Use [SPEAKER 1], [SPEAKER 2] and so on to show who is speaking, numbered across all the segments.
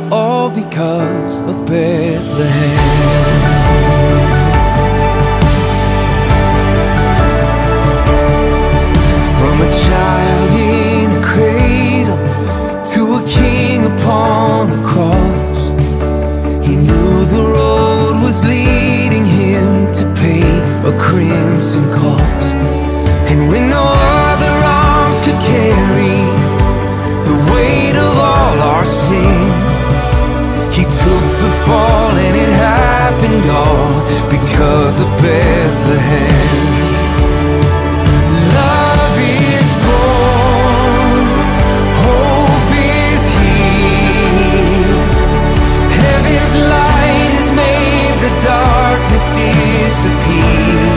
[SPEAKER 1] all because of Bethlehem. From a child in a cradle to a king upon a cross, he knew the road was leading him to pay a crimson cost. And when no other arms could carry the weight of all our sin, he took the fall, and it happened all because of Bethlehem. Love is born, hope is here. Heaven's light has made the darkness disappear.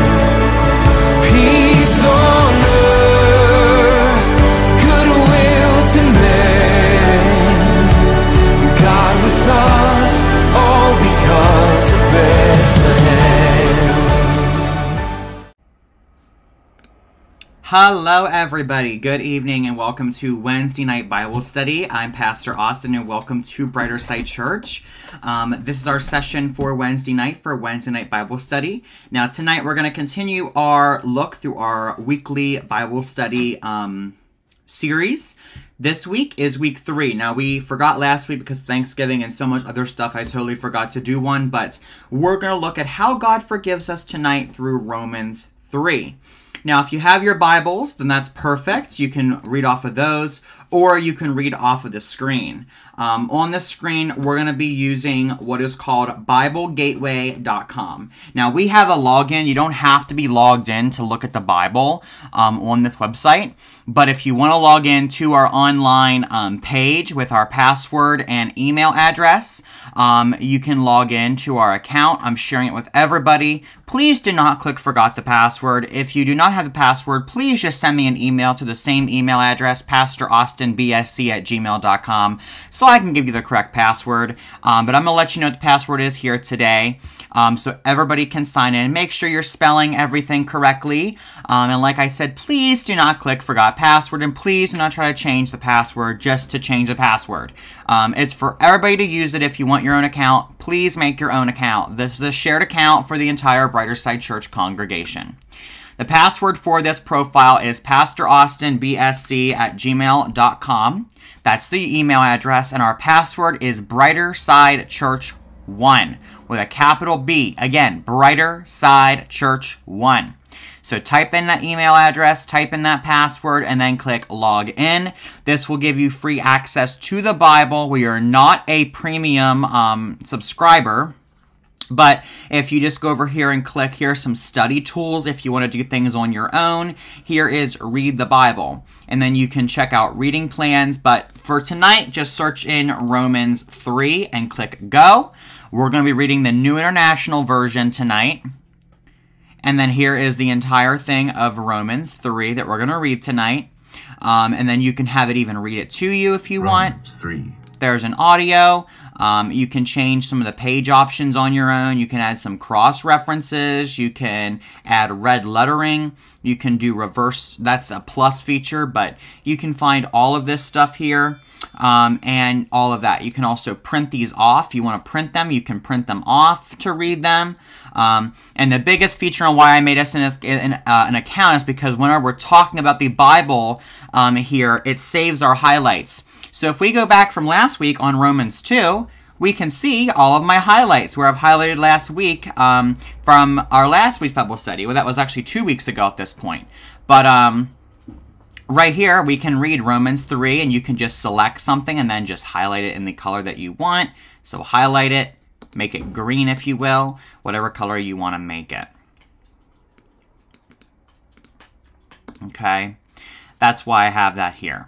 [SPEAKER 1] Peace on earth, goodwill to men. God with us, all because of Bethlehem.
[SPEAKER 2] Hello everybody, good evening and welcome to Wednesday Night Bible Study. I'm Pastor Austin and welcome to Brighterside Church. This is our session for Wednesday night Bible Study. Now tonight we're going to continue our look through our weekly Bible study series. This week is week 3. Now we forgot last week because of Thanksgiving and so much other stuff, I totally forgot to do one, but we're going to look at how God forgives us tonight through Romans 3. Now, if you have your Bibles, then that's perfect. You can read off of those, or you can read off of the screen. On the screen, we're going to be using what is called BibleGateway.com. Now, we have a login. You don't have to be logged in to look at the Bible on this website. But if you want to log in to our online page with our password and email address, you can log in to our account. I'm sharing it with everybody. Please do not click forgot the password. If you do not have the password, please just send me an email to the same email address, PastorAustinBSC@gmail.com, so I can give you the correct password. But I'm going to let you know what the password is here today, so everybody can sign in. Make sure you're spelling everything correctly. And like I said, please do not click forgot password, and please do not try to change the password just to change the password. It's for everybody to use it. If you want your own account, please make your own account. This is a shared account for the entire Brighterside Church congregation. The password for this profile is PastorAustinBSC@gmail.com. That's the email address, and our password is BrightersideChurch1 with a capital B. Again, BrightersideChurch1. So type in that email address, type in that password, and then click log in. This will give you free access to the Bible. We are not a premium subscriber. But if you just go over here and click, here are some study tools if you want to do things on your own. Here is Read the Bible. And then you can check out reading plans. But for tonight, just search in Romans 3 and click go. We're going to be reading the New International Version tonight. And then here is the entire thing of Romans 3 that we're going to read tonight. And then you can have it even read it to you if you want.
[SPEAKER 3] Romans 3.
[SPEAKER 2] There's an audio. You can change some of the page options on your own. You can add some cross references. You can add red lettering. You can do reverse. That's a plus feature, but you can find all of this stuff here and all of that. You can also print these off. If you want to print them, you can print them off to read them. And the biggest feature on why I made us an account is because whenever we're talking about the Bible here, it saves our highlights. So if we go back from last week on Romans 2, we can see all of my highlights where I've highlighted last week from our last week's Bible study. Well, that was actually 2 weeks ago at this point. But right here, we can read Romans 3, and you can just select something and then just highlight it in the color that you want. So highlight it, make it green if you will, whatever color you want to make it. Okay, that's why I have that here.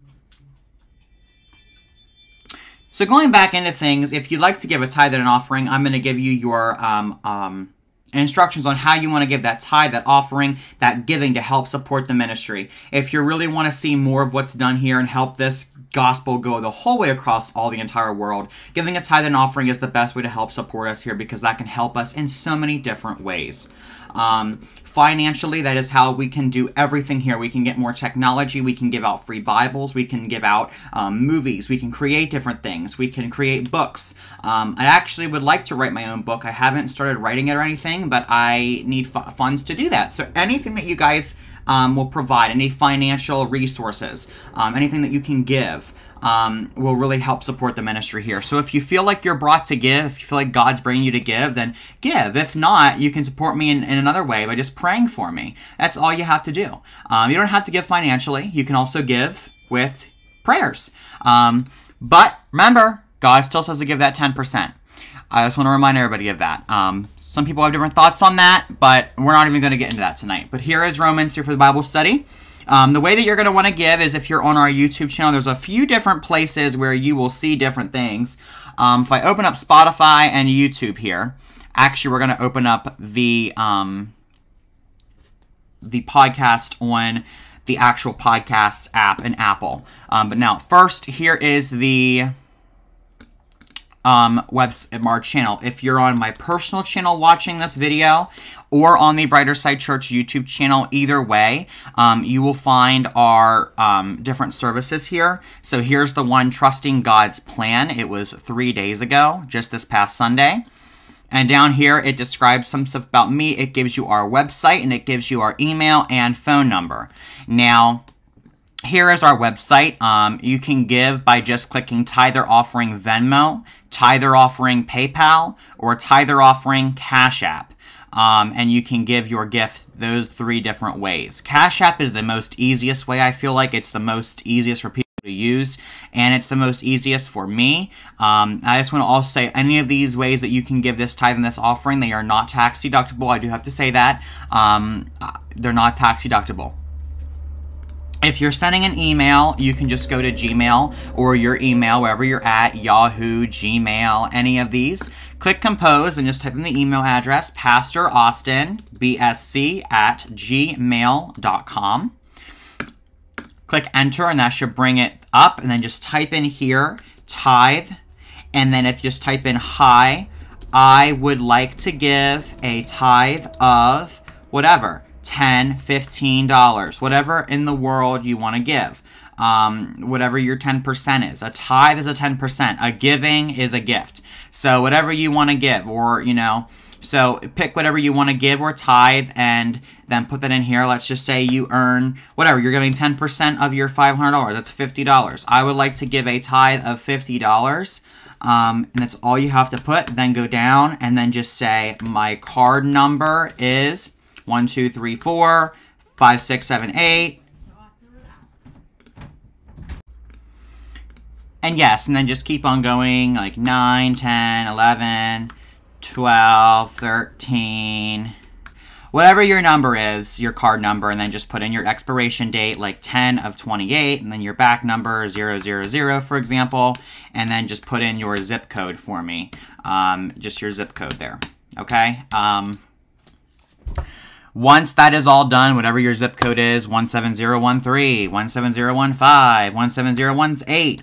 [SPEAKER 2] So going back into things, if you'd like to give a tithe and an offering, I'm going to give you your instructions on how you want to give that tithe, that offering, that giving to help support the ministry. If you really want to see more of what's done here and help this gospel go the whole way across the entire world, giving a tithe and offering is the best way to help support us here because that can help us in so many different ways. Financially, that is how we can do everything here. We can get more technology. We can give out free Bibles. We can give out movies. We can create different things. We can create books. I actually would like to write my own book. I haven't started writing it or anything, but I need funds to do that. So anything that you guys will provide, any financial resources, anything that you can give, will really help support the ministry here. So if you feel like you're brought to give, if you feel like God's bringing you to give, then give. If not, you can support me in another way by just praying for me. That's all you have to do. You don't have to give financially. You can also give with prayers. But remember, God still says to give that 10%. I just want to remind everybody of that. Some people have different thoughts on that, but we're not even going to get into that tonight. But here is Romans 2 for the Bible study. The way that you're going to want to give is if you're on our YouTube channel, there's a few different places where you will see different things. If I open up Spotify and YouTube here, actually we're going to open up the podcast on the actual podcast app in Apple. But now, first, here is the our channel. If you're on my personal channel watching this video or on the Brighterside Church YouTube channel, either way, you will find our different services here. So here's the one, Trusting God's Plan. It was 3 days ago, just this past Sunday. And down here, it describes some stuff about me. It gives you our website, and it gives you our email and phone number. Now, here is our website. You can give by just clicking Tither Offering Venmo, Tither Offering PayPal, or Tither Offering Cash App. And you can give your gift those 3 different ways. Cash App is the most easiest way. I feel like it's the most easiest for people to use, and it's the most easiest for me. I just want to also say any of these ways that you can give this tithe and this offering, they are not tax deductible. I do have to say that. They're not tax deductible. If you're sending an email, you can just go to Gmail or your email, wherever you're at, Yahoo, Gmail, any of these. Click Compose and just type in the email address, Pastor Austin, BSC@gmail.com. Click Enter, and that should bring it up. And then just type in here, tithe. And then if you just type in hi, I would like to give a tithe of whatever. $10, $15, whatever in the world you want to give. Whatever your 10% is. A tithe is a 10%. A giving is a gift. So whatever you want to give, or, you know, so pick whatever you want to give or tithe and then put that in here. Let's just say you earn, whatever, you're giving 10% of your $500. That's $50. I would like to give a tithe of $50. And that's all you have to put. Then go down and then just say, my card number is 1, 2, 3, 4, 5, 6, 7, 8. And yes, and then just keep on going, like 9, 10, 11, 12, 13, whatever your number is, your card number, and then just put in your expiration date, like 10 of 28, and then your back number, 000, for example, and then just put in your zip code for me, just your zip code there, okay? Once that is all done, whatever your zip code is, 17013, 17015, 17018,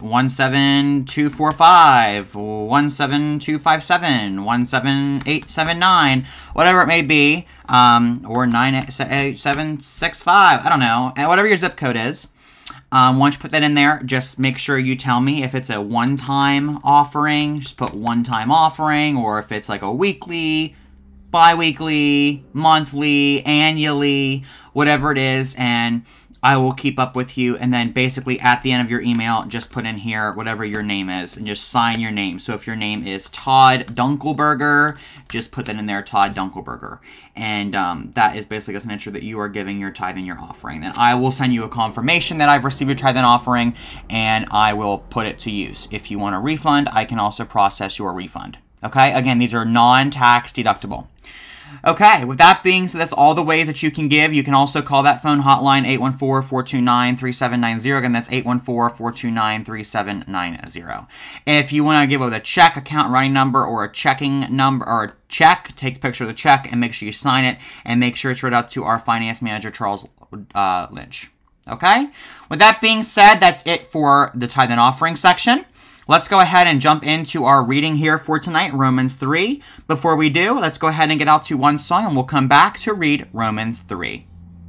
[SPEAKER 2] 17245, 17257, 17879, whatever it may be, or 98765, I don't know, whatever your zip code is. Once you put that in there, just make sure you tell me if it's a one-time offering, just put one-time offering, or if it's like a weekly, bi-weekly, monthly, annually, whatever it is, and I will keep up with you. And then basically at the end of your email, just put in here whatever your name is and just sign your name. So if your name is Todd Dunkelberger, just put that in there, Todd Dunkelberger. And that is basically just an ensure that you are giving your tithe and your offering. Then I will send you a confirmation that I've received your tithe and offering, and I will put it to use. If you want a refund, I can also process your refund. Okay, again, these are non-tax deductible. Okay, with that being said, that's all the ways that you can give. You can also call that phone hotline, 814-429-3790. Again, that's 814-429-3790. If you want to give with a check, account running number, or a checking number, or a check, take a picture of the check and make sure you sign it, and make sure it's read out to our finance manager, Charles Lynch. Okay? With that being said, that's it for the tithe and offering section. let's go ahead and jump into our reading here for tonight, Romans 3. Before we do, let's go ahead and get out to one song, and we'll come back to read Romans 3.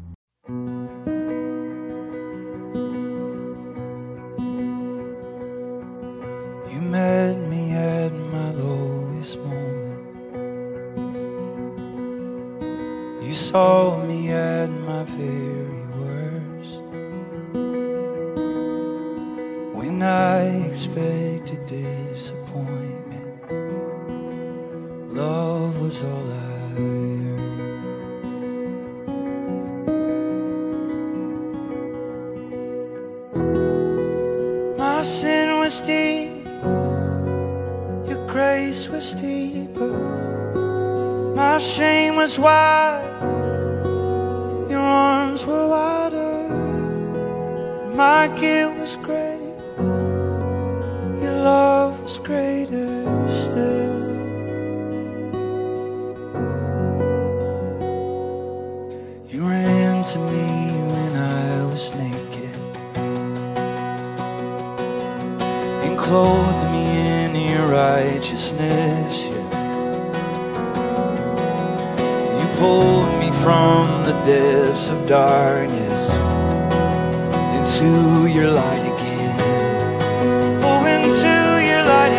[SPEAKER 1] You met me at my lowest moment. You saw me at my very worst. When I expected disappointment, love was all I heard. My sin was deep, your grace was deeper. My shame was wide, your arms were wider. My guilt was great, your love was greater still. You ran to me when I was naked and clothed me in your righteousness. You pulled me from the depths of darkness into your light again. Oh, into your light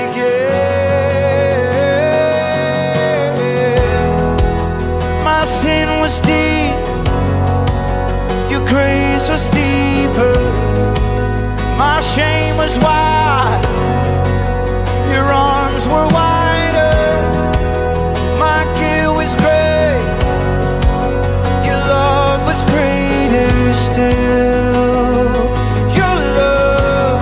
[SPEAKER 1] again. My sin was deep, your grace was deeper. My shame was wide, your arms were wider. My guilt was great, your love was greater still. Your love,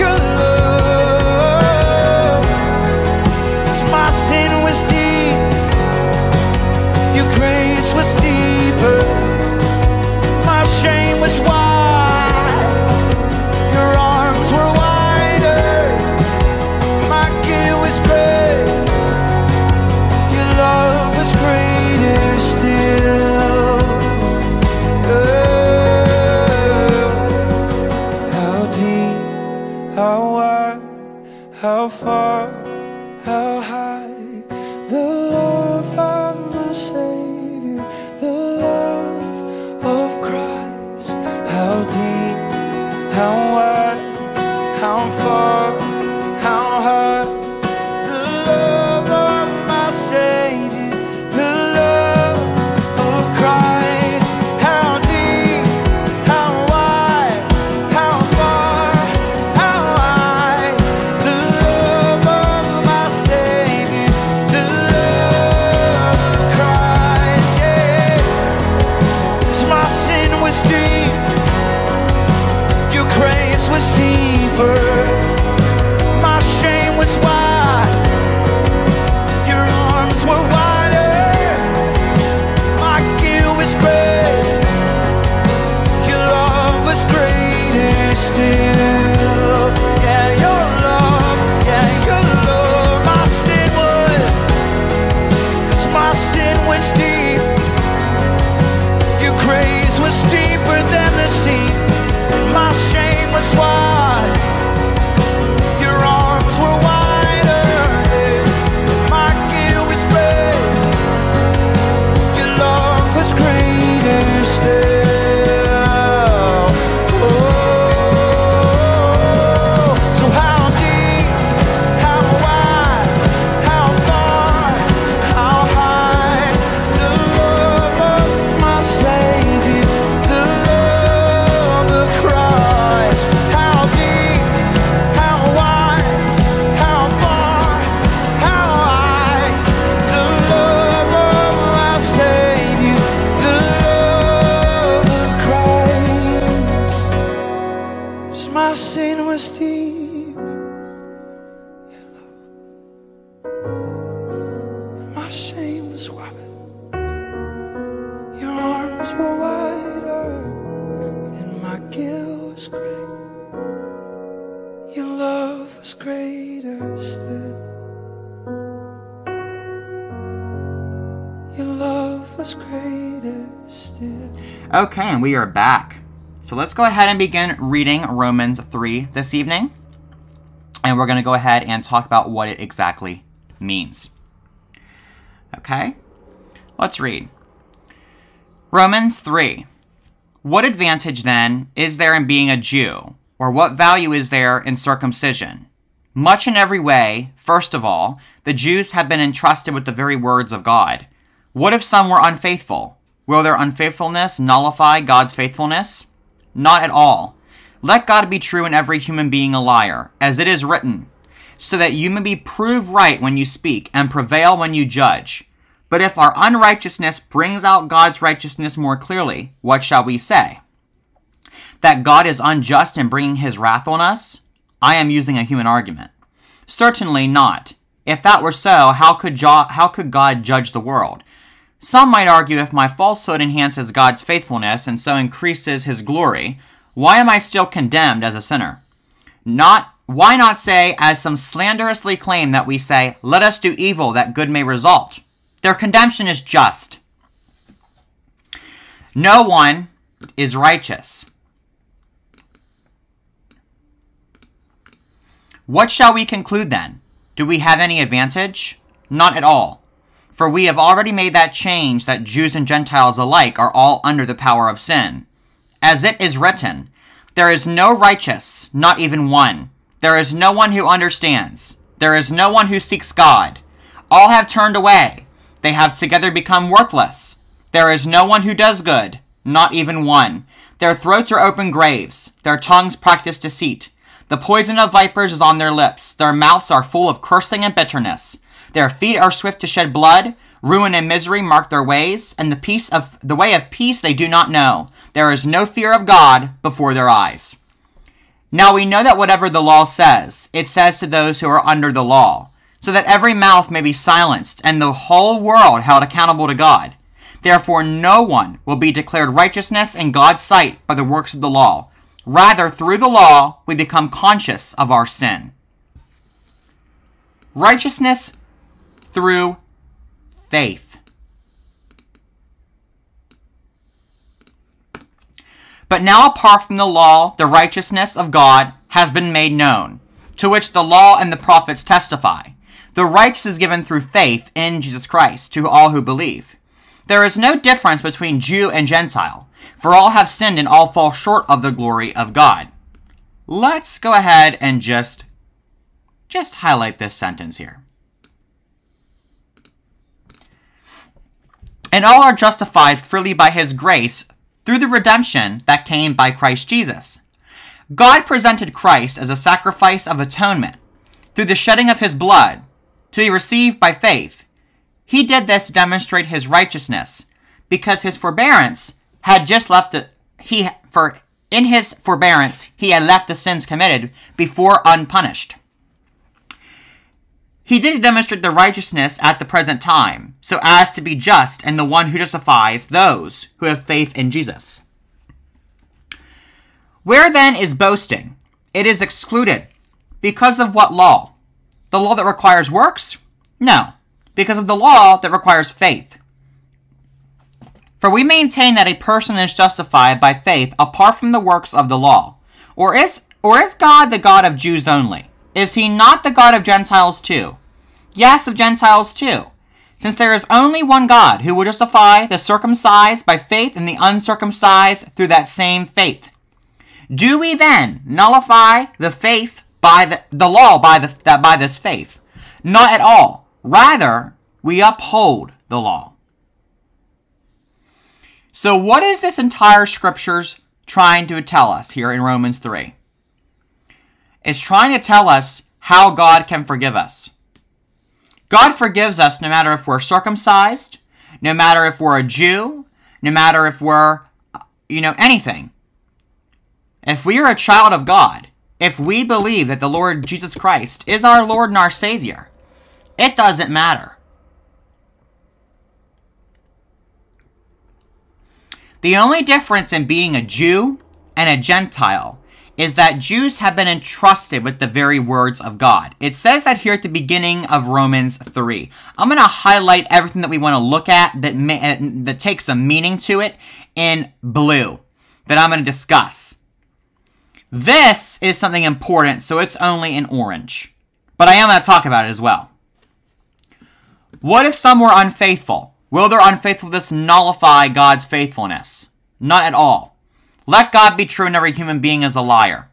[SPEAKER 1] 'cause my sin was deep, your grace was deeper. My shame was wide, your arms were wider. My guilt was great, your love was greater still. How deep, how wide, how far, how high, the love of my Savior, the love of Christ. How deep, how wide, how far, how high, the love of my Savior, the love of Christ. How deep, how wide, how far, how high, the love of my Savior, the love of Christ. Yeah, 'cause my sin was deep, your grace was deeper. My shame was wide, your arms were wider. My guilt was great, your love was greater still. Yeah, your love, my sin was, 'cause my sin was deep, your grace was deeper than the sea. My shame was wide, your arms were wider. My guilt was great, your love was greater still. Oh, so how deep, how wide, how far, how high, the love of my Savior, the love of Christ. How deep, how wide, how far, how high, the love of my Savior, the love of Christ. 'Cause my sin was deep, my shame was wide, your arms were wider, and my guilt was great, your love was greater still. Your love was greater still.
[SPEAKER 2] Okay, and we are back. So let's go ahead and begin reading Romans 3 this evening. And we're going to go ahead and talk about what it exactly means. Okay, let's read. Romans 3. What advantage, then, is there in being a Jew? Or what value is there in circumcision? Much in every way. First of all, the Jews have been entrusted with the very words of God. What if some were unfaithful? Will their unfaithfulness nullify God's faithfulness? Not at all. Let God be true and every human being a liar, as it is written, so that you may be proved right when you speak and prevail when you judge. But if our unrighteousness brings out God's righteousness more clearly, what shall we say? That God is unjust in bringing his wrath on us? I am using a human argument. Certainly not. If that were so, how could God judge the world? Some might argue if my falsehood enhances God's faithfulness and so increases his glory, why am I still condemned as a sinner? Why not say, as some slanderously claim that we say, let us do evil that good may result? Their condemnation is just. No one is righteous. What shall we conclude then? Do we have any advantage? Not at all. For we have already made that change that Jews and Gentiles alike are all under the power of sin. As it is written, there is no righteous, not even one. There is no one who understands. There is no one who seeks God. All have turned away. They have together become worthless. There is no one who does good, not even one. Their throats are open graves. Their tongues practice deceit. The poison of vipers is on their lips. Their mouths are full of cursing and bitterness. Their feet are swift to shed blood. Ruin and misery mark their ways, and the way of peace they do not know. There is no fear of God before their eyes. Now we know that whatever the law says, it says to those who are under the law, so that every mouth may be silenced, and the whole world held accountable to God. Therefore no one will be declared righteousness in God's sight by the works of the law. Rather, through the law, we become conscious of our sin. Righteousness through faith. But now apart from the law, the righteousness of God has been made known, to which the law and the prophets testify. The righteous is given through faith in Jesus Christ to all who believe. There is no difference between Jew and Gentile, for all have sinned and all fall short of the glory of God. Let's go ahead and just highlight this sentence here. And all are justified freely by his grace through the redemption that came by Christ Jesus. God presented Christ as a sacrifice of atonement through the shedding of his blood to be received by faith. He did this to demonstrate his righteousness, because his forbearance had just left in his forbearance he had left the sins committed before unpunished. He did demonstrate the righteousness at the present time, so as to be just and the one who justifies those who have faith in Jesus. Where then is boasting? It is excluded. Because of what law? The law that requires works? No, because of the law that requires faith. For we maintain that a person is justified by faith apart from the works of the law. Or is God the God of Jews only? Is he not the God of Gentiles too? Yes, of Gentiles too. Since there is only one God who will justify the circumcised by faith and the uncircumcised through that same faith. Do we then nullify the faith by the law by this faith? Not at all. Rather, we uphold the law. So what is this entire scriptures trying to tell us here in Romans 3? It's trying to tell us how God can forgive us. God forgives us no matter if we're circumcised, no matter if we're a Jew, no matter if we're, anything. If we are a child of God, if we believe that the Lord Jesus Christ is our Lord and our Savior, it doesn't matter. The only difference in being a Jew and a Gentile is that Jews have been entrusted with the very words of God. It says that here at the beginning of Romans 3. I'm going to highlight everything that we want to look at that takes a meaning to it in blue that I'm going to discuss. This is something important, so it's only in orange. But I am going to talk about it as well. What if some were unfaithful? Will their unfaithfulness nullify God's faithfulness? Not at all. Let God be true and every human being is a liar.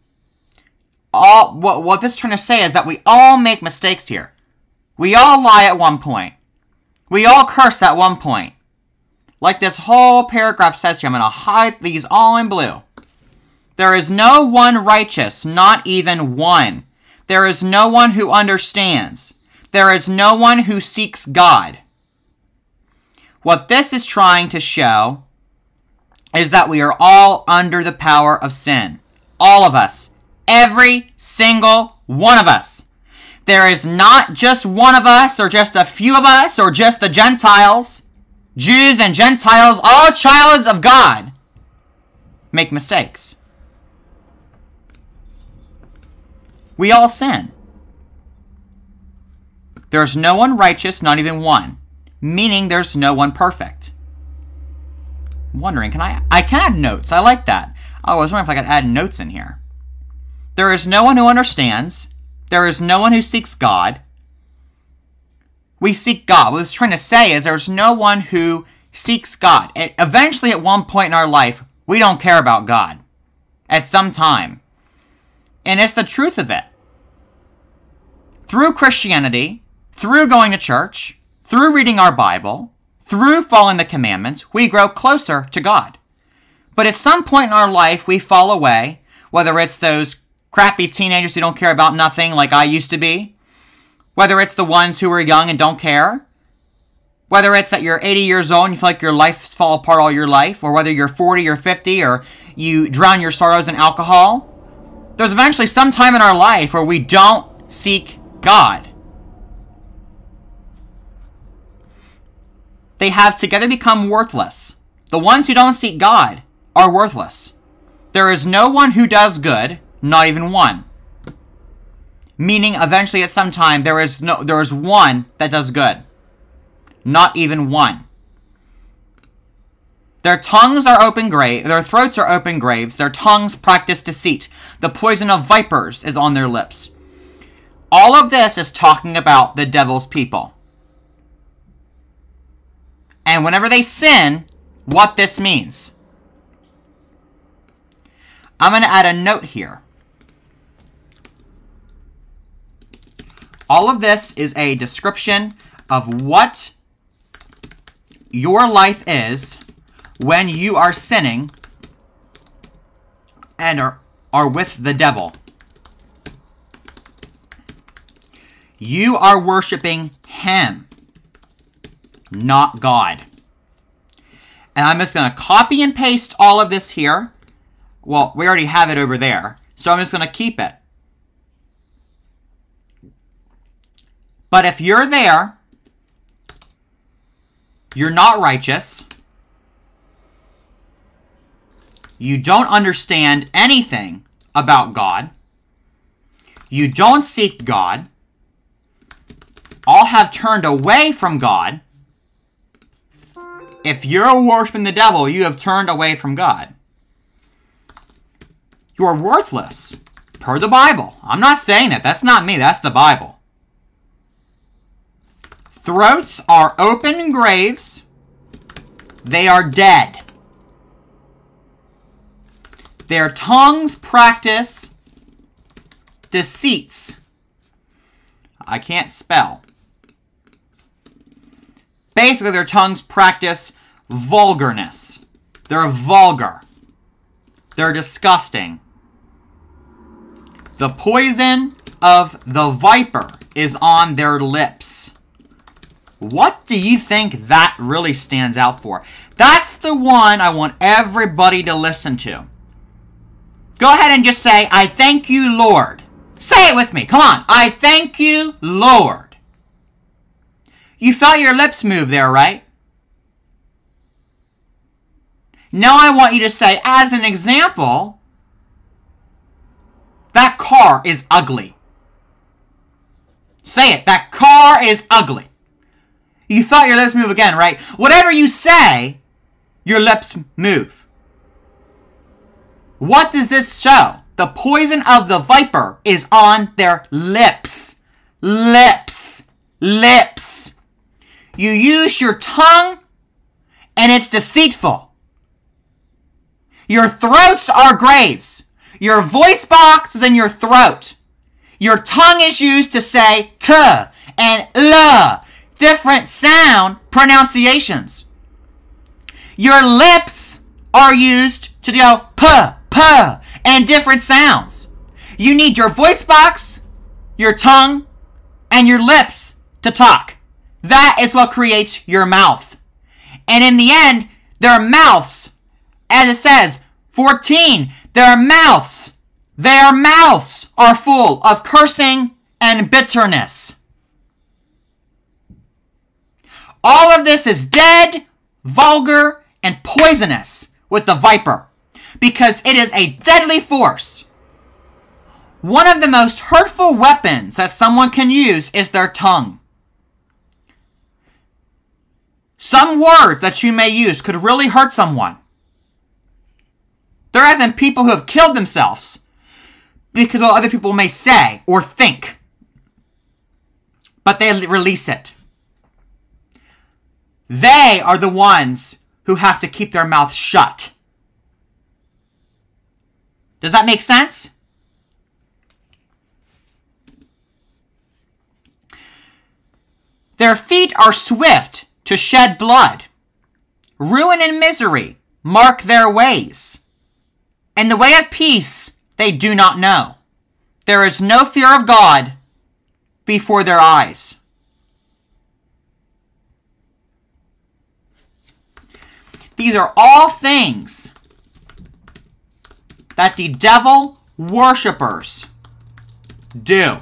[SPEAKER 2] What this is trying to say is that we all make mistakes here. We all lie at one point. We all curse at one point. Like this whole paragraph says here, I'm going to hide these all in blue. There is no one righteous, not even one. There is no one who understands. There is no one who seeks God. What this is trying to show is that we are all under the power of sin. All of us. Every single one of us. There is not just one of us, or just a few of us, or just the Gentiles. Jews and Gentiles, all childs of God, make mistakes. We all sin. There's no one righteous, not even one. Meaning there's no one perfect. I'm wondering, I can add notes. I like that. I was wondering if I could add notes in here. There is no one who understands. There is no one who seeks God. We seek God. What it's trying to say is there's no one who seeks God. Eventually, at one point in our life, we don't care about God. At some time. And it's the truth of it. Through Christianity, through going to church, through reading our Bible, through following the commandments, we grow closer to God. But at some point in our life, we fall away, whether it's those crappy teenagers who don't care about nothing like I used to be, whether it's the ones who are young and don't care, whether it's that you're 80 years old and you feel like your life's fall apart all your life, or whether you're 40 or 50 or you drown your sorrows in alcohol. There's eventually some time in our life where we don't seek God. They have together become worthless. The ones who don't seek God are worthless. There is no one who does good, not even one. Meaning, eventually, at some time, there is one that does good. Not even one. Their tongues are open graves. Their throats are open graves. Their tongues practice deceit. The poison of vipers is on their lips. All of this is talking about the devil's people. And whenever they sin, what this means. I'm going to add a note here. All of this is a description of what your life is when you are sinning and are with the devil. You are worshiping him, not God. And I'm just going to copy and paste all of this here. Well, we already have it over there, so I'm just going to keep it. But if you're there, you're not righteous, you don't understand anything about God, you don't seek God, all have turned away from God. If you're worshiping the devil, you have turned away from God. You are worthless, per the Bible. I'm not saying that. That's not me. That's the Bible. Throats are open graves. They are dead. Their tongues practice deceits. I can't spell. Basically, their tongues practice vulgarness. They're vulgar. They're disgusting. The poison of the viper is on their lips. What do you think that really stands out for? That's the one I want everybody to listen to. Go ahead and just say, I thank you, Lord. Say it with me. Come on. I thank you, Lord. You felt your lips move there, right? Now I want you to say, as an example, that car is ugly. Say it. That car is ugly. You felt your lips move again, right? Whatever you say, your lips move. What does this show? The poison of the viper is on their lips. Lips. Lips. You use your tongue, and it's deceitful. Your throats are graves. Your voice box is in your throat. Your tongue is used to say t and l, different sound pronunciations. Your lips are used to go p, and different sounds. You need your voice box, your tongue, and your lips to talk. That is what creates your mouth. And in the end, their mouths, as it says, 14, their mouths are full of cursing and bitterness. All of this is dead, vulgar, and poisonous with the viper, because it is a deadly force. One of the most hurtful weapons that someone can use is their tongue. Some words that you may use could really hurt someone. There have been people who have killed themselves because of what other people may say or think, but they release it. They are the ones who have to keep their mouth shut. Does that make sense? Their feet are swift to shed blood. Ruin and misery mark their ways. And the way of peace they do not know. There is no fear of God before their eyes. These are all things that the devil worshippers do.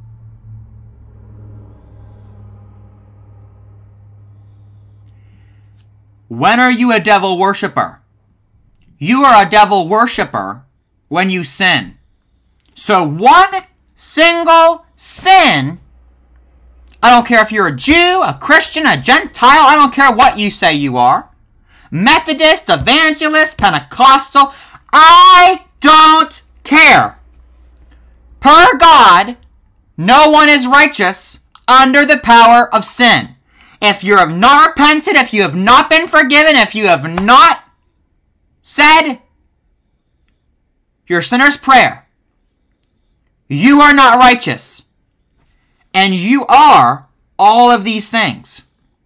[SPEAKER 2] When are you a devil worshipper? You are a devil worshipper when you sin. So one single sin, I don't care if you're a Jew, a Christian, a Gentile, I don't care what you say you are. Methodist, Evangelist, Pentecostal, I don't care. Per God, no one is righteous under the power of sin. If you have not repented, if you have not been forgiven, if you have not said your sinner's prayer, you are not righteous. And you are all of these things.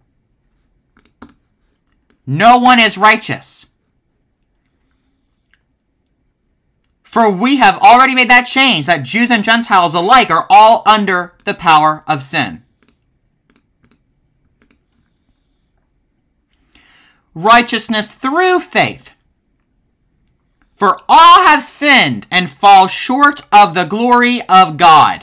[SPEAKER 2] No one is righteous. For we have already made that change, that Jews and Gentiles alike are all under the power of sin. Righteousness through faith. For all have sinned and fall short of the glory of God.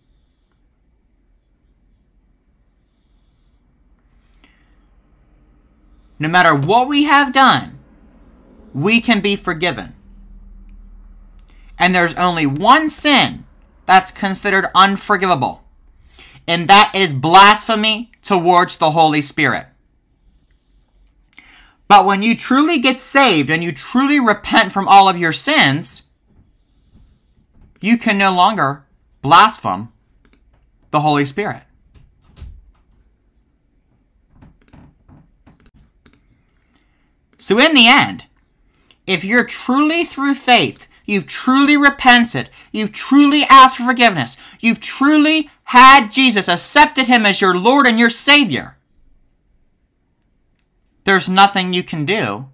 [SPEAKER 2] No matter what we have done, we can be forgiven. And there's only one sin that's considered unforgivable, and that is blasphemy towards the Holy Spirit. But when you truly get saved and you truly repent from all of your sins, you can no longer blaspheme the Holy Spirit. So in the end, if you're truly through faith, you've truly repented, you've truly asked for forgiveness, you've truly had Jesus, accepted him as your Lord and your Savior, there's nothing you can do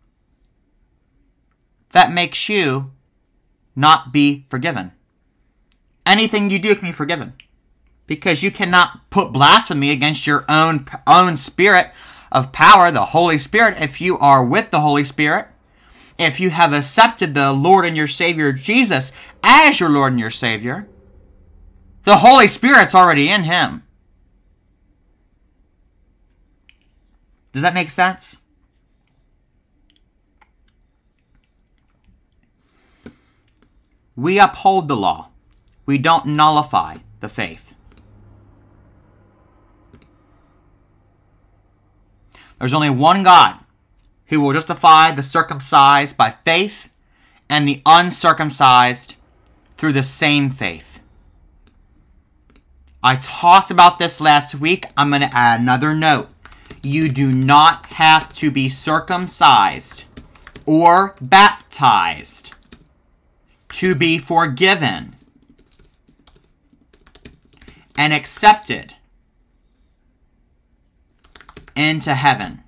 [SPEAKER 2] that makes you not be forgiven. Anything you do can be forgiven, because you cannot put blasphemy against your own spirit of power, the Holy Spirit. If you are with the Holy Spirit, if you have accepted the Lord and your Savior Jesus as your Lord and your Savior, the Holy Spirit's already in him. Does that make sense? We uphold the law. We don't nullify the faith. There's only one God who will justify the circumcised by faith and the uncircumcised through the same faith. I talked about this last week. I'm going to add another note. You do not have to be circumcised or baptized to be forgiven and accepted into heaven.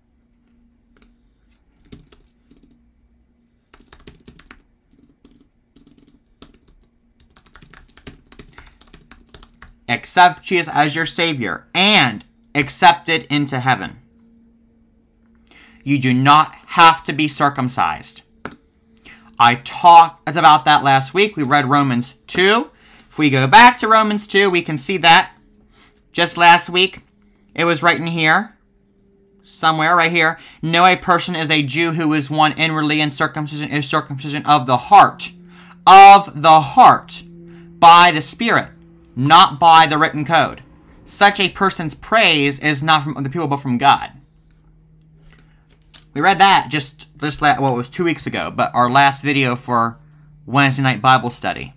[SPEAKER 2] Accept Jesus as your Savior and accepted into heaven. You do not have to be circumcised. I talked about that last week. We read Romans 2. If we go back to Romans 2, we can see that just last week. It was right in here. Somewhere right here. No, a person is a Jew who is one inwardly, and circumcision is circumcision of the heart. Of the heart. By the Spirit. Not by the written code. Such a person's praise is not from other people, but from God. We read that just it was 2 weeks ago, but our last video for Wednesday night Bible study.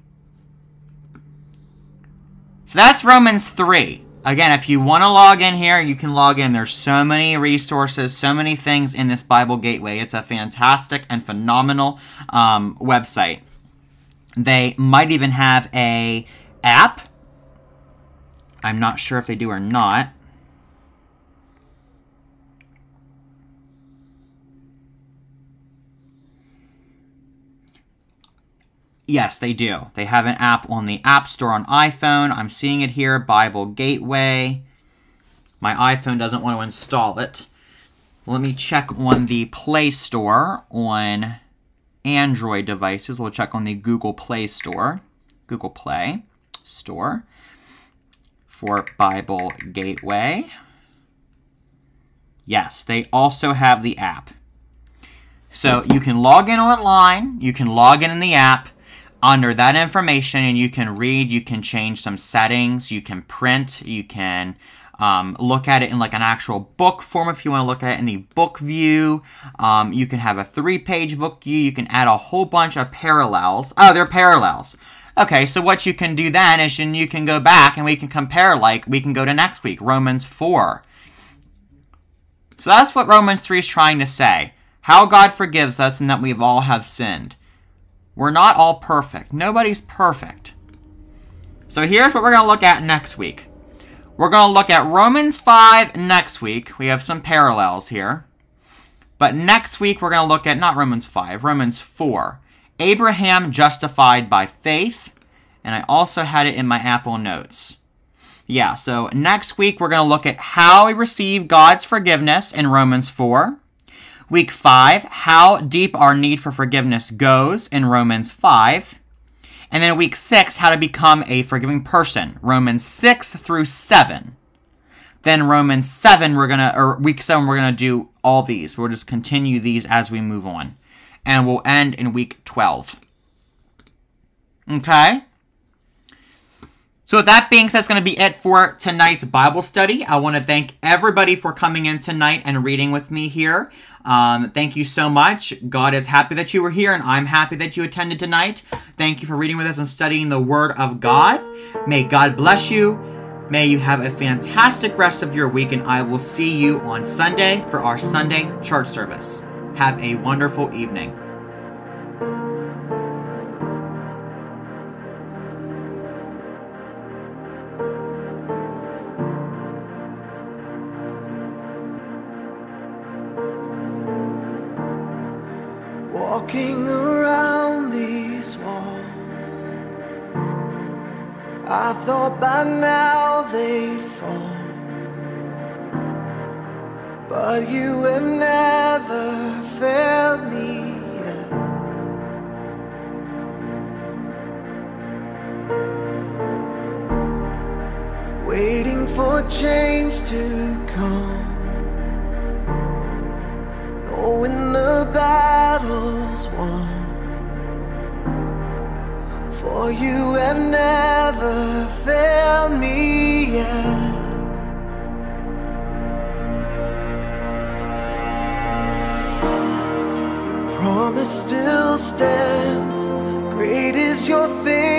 [SPEAKER 2] So that's Romans 3. Again, if you want to log in here, you can log in. There's so many resources, so many things in this Bible Gateway. It's a fantastic and phenomenal website. They might even have a app. I'm not sure if they do or not. Yes, they do. They have an app on the App Store on iPhone. I'm seeing it here, Bible Gateway. My iPhone doesn't want to install it. Let me check on the Play Store on Android devices. We'll check on the Google Play Store. Google Play Store for Bible Gateway. Yes, they also have the app. So you can log in online. You can log in the app. Under that information, and you can read, you can change some settings, you can print, you can look at it in like an actual book form if you want to look at it in the book view. You can have a 3-page book view. You can add a whole bunch of parallels. Oh, they're parallels. Okay, so what you can do then is you can go back and we can compare, like we can go to next week, Romans 4. So that's what Romans 3 is trying to say. How God forgives us and that we all have sinned. We're not all perfect. Nobody's perfect. So here's what we're going to look at next week. We're going to look at Romans 5 next week. We have some parallels here. But next week we're going to look at, not Romans 5, Romans 4. Abraham justified by faith. And I also had it in my Apple Notes. Yeah, so next week we're going to look at how we receive God's forgiveness in Romans 4. Week 5, how deep our need for forgiveness goes in Romans 5. And then week 6, how to become a forgiving person, Romans 6 through 7. Then Romans 7, week 7, we're going to do all these. We'll just continue these as we move on. And we'll end in week 12. Okay? So with that being said, that's going to be it for tonight's Bible study. I want to thank everybody for coming in tonight and reading with me here. Thank you so much. God is happy that you were here, and I'm happy that you attended tonight. Thank you for reading with us and studying the Word of God. May God bless you. May you have a fantastic rest of your week, and I will see you on Sunday for our Sunday church service. Have a wonderful evening.
[SPEAKER 1] Walking around these walls, I thought by now they'd fall, but you have never failed me yet. Waiting for change to come, knowing the battle's won, for you have never failed me yet. Your promise still stands, great is your faith.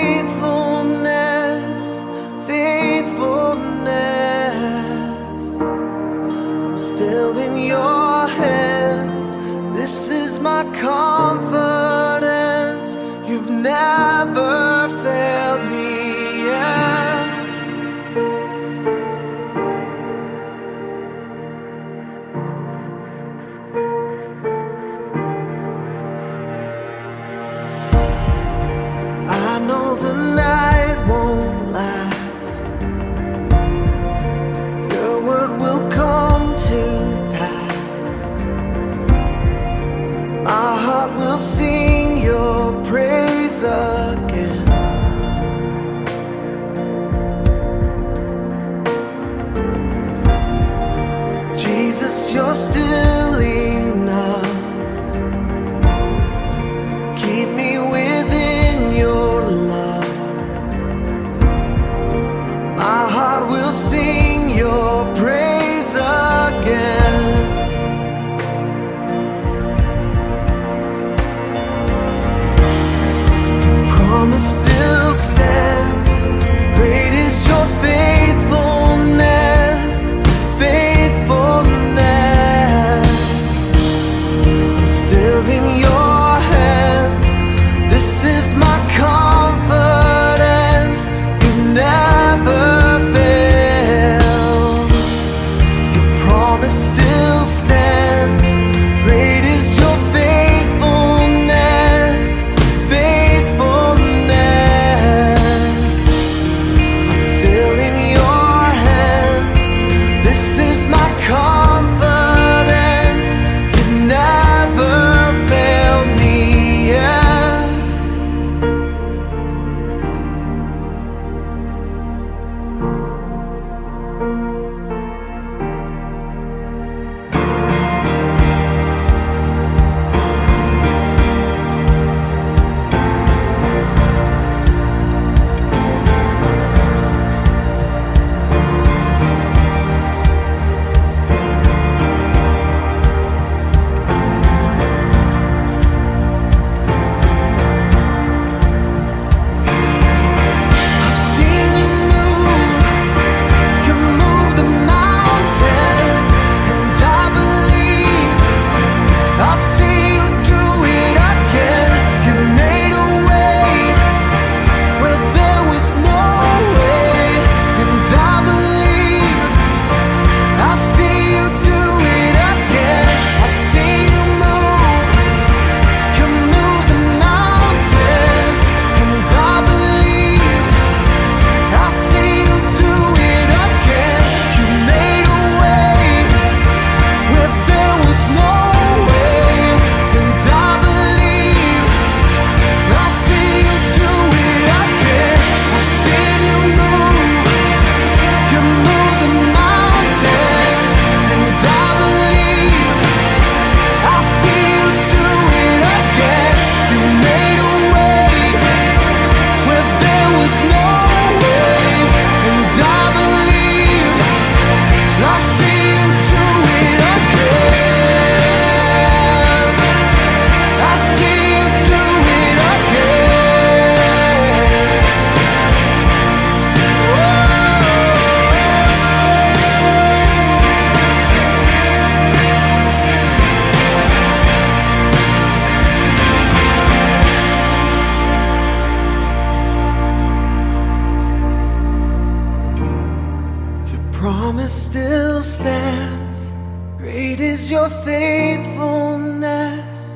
[SPEAKER 1] promise still stands. Great is your faithfulness,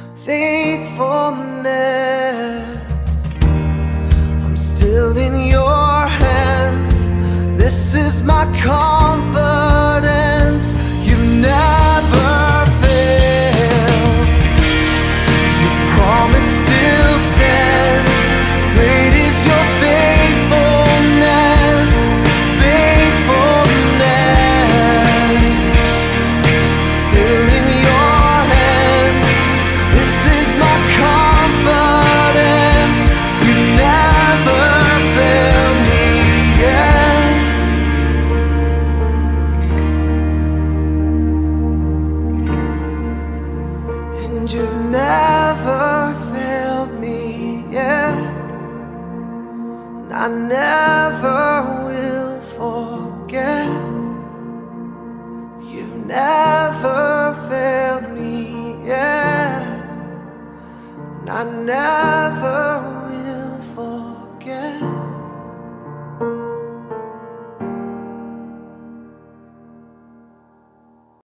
[SPEAKER 1] faithfulness. I'm still in your hands. This is my call.